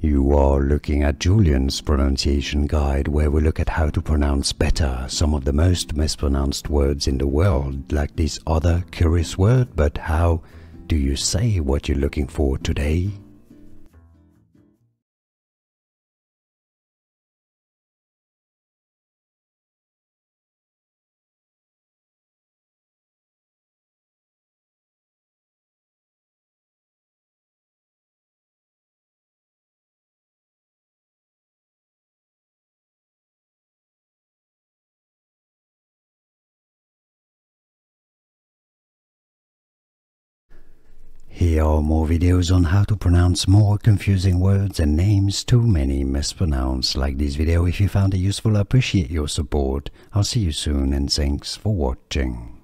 You are looking at Julian's pronunciation guide, where we look at how to pronounce better some of the most mispronounced words in the world, like this other curious word. But how do you say what you're looking for today? Here are more videos on how to pronounce more confusing words and names too many mispronounced. Like this video if you found it useful. I appreciate your support. I'll see you soon and thanks for watching.